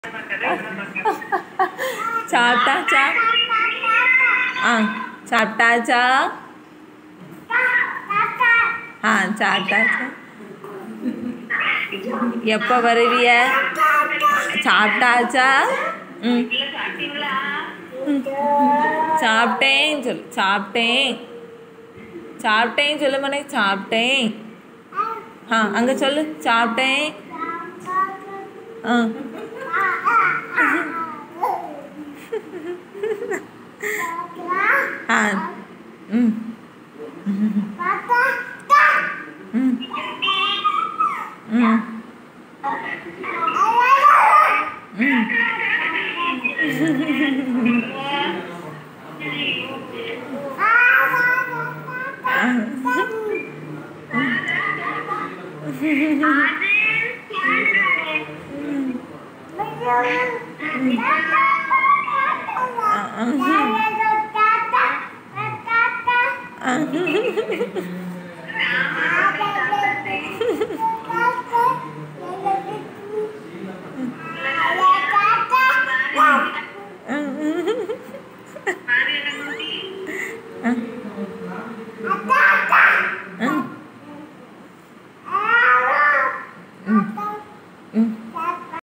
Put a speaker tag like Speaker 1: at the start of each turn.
Speaker 1: சாப்பிட்டாச்சா? சாப்பிட்டாச்சா? சாப்பிட்டாச்சா? எப்போ வருவிய? சாப்பிட்டாச்சா? சாப்பிட்டேன் சொல்லு. சாப்பிட்டேன். சாப்பிட்டேன் சொல்லு மனே. சாப்பிட்டேன். அங்கே சொல்லு. சாப்பிட்டேன்.